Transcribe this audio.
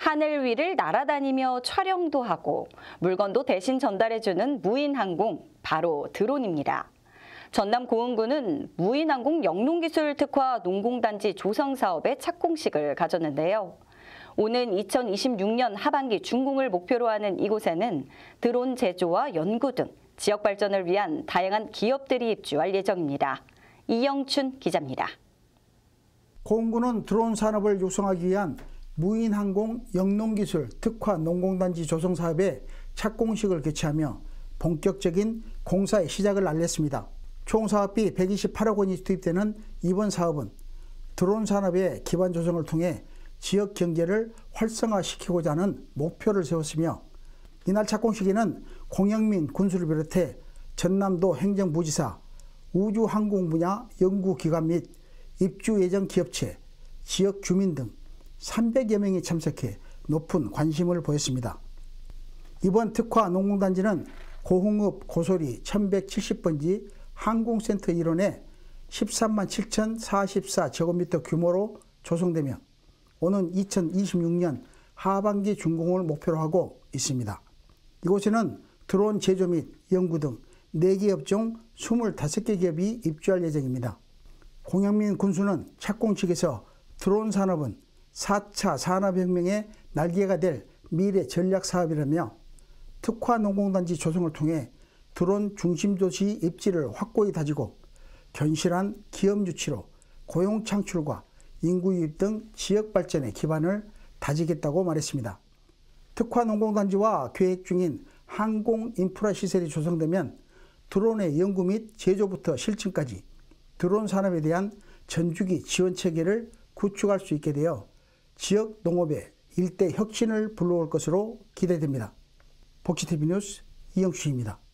하늘 위를 날아다니며 촬영도 하고 물건도 대신 전달해주는 무인항공, 바로 드론입니다. 전남 고흥군은 무인항공 영농기술 특화 농공단지 조성 사업의 착공식을 가졌는데요. 오는 2026년 하반기 준공을 목표로 하는 이곳에는 드론 제조와 연구 등 지역 발전을 위한 다양한 기업들이 입주할 예정입니다. 이영춘 기자입니다. 고흥군은 드론 산업을 육성하기 위한 무인항공 영농기술 특화 농공단지 조성 사업의 착공식을 개최하며 본격적인 공사의 시작을 알렸습니다. 총 사업비 128억 원이 투입되는 이번 사업은 드론 산업의 기반 조성을 통해 지역 경제를 활성화시키고자 하는 목표를 세웠으며, 이날 착공식에는 공영민 군수를 비롯해 전남도 행정부지사, 우주항공 분야 연구기관 및 입주 예정 기업체, 지역 주민 등 300여 명이 참석해 높은 관심을 보였습니다. 이번 특화 농공단지는 고흥읍 고소리 1170번지 항공센터 일원에 13만 7,044제곱미터 규모로 조성되며 오는 2026년 하반기 준공을 목표로 하고 있습니다. 이곳에는 드론 제조 및 연구 등 4개 업종 25개 기업이 입주할 예정입니다. 공영민 군수는 착공식에서 드론 산업은 4차 산업혁명의 날개가 될 미래 전략 사업이라며 특화 농공단지 조성을 통해 드론 중심 도시 입지를 확고히 다지고 견실한 기업 유치로 고용 창출과 인구 유입 등 지역 발전의 기반을 다지겠다고 말했습니다. 특화 농공단지와 계획 중인 항공 인프라 시설이 조성되면 드론의 연구 및 제조부터 실증까지 드론 산업에 대한 전주기 지원 체계를 구축할 수 있게 되어 지역 농업의 일대 혁신을 불러올 것으로 기대됩니다. 복지TV 뉴스 이영춘입니다.